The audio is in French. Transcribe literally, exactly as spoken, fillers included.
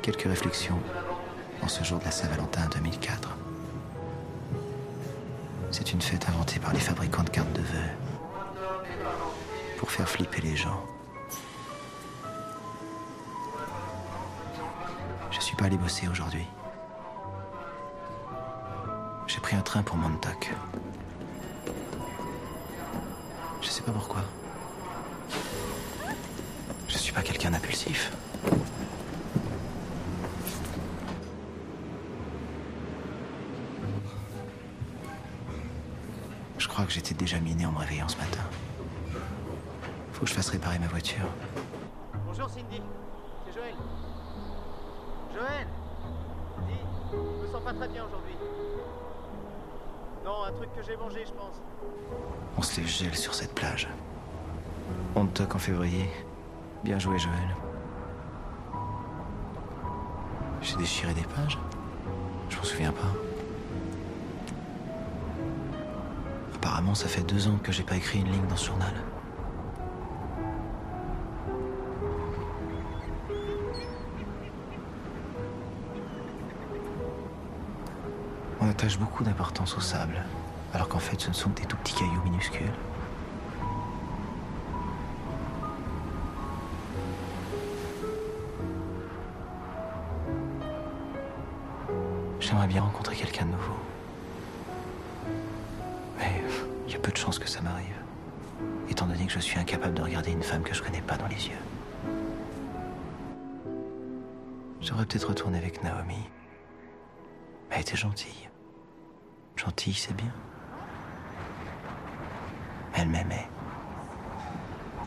Quelques réflexions en ce jour de la Saint-Valentin deux mille quatre. C'est une fête inventée par les fabricants de cartes de vœux pour faire flipper les gens. Je suis pas allé bosser aujourd'hui. J'ai pris un train pour Montauk. Je sais pas pourquoi. Je suis pas quelqu'un d'impulsif. Je crois que j'étais déjà miné en me réveillant ce matin. Faut que je fasse réparer ma voiture. Bonjour Cindy, c'est Joël. Joël, dis, je me sens pas très bien aujourd'hui. Non, un truc que j'ai mangé, je pense. On se les gèle sur cette plage. Montauk en février. Bien joué, Joël. J'ai déchiré des pages. Je m'en souviens pas. Apparemment, ça fait deux ans que j'ai pas écrit une ligne dans ce journal. On attache beaucoup d'importance au sable, alors qu'en fait, ce ne sont que des tout petits cailloux minuscules. J'aimerais bien rencontrer quelqu'un de nouveau. Mais il y a peu de chances que ça m'arrive, étant donné que je suis incapable de regarder une femme que je connais pas dans les yeux. J'aurais peut-être retourné avec Naomi. Elle était gentille. Gentille, c'est bien. Elle m'aimait.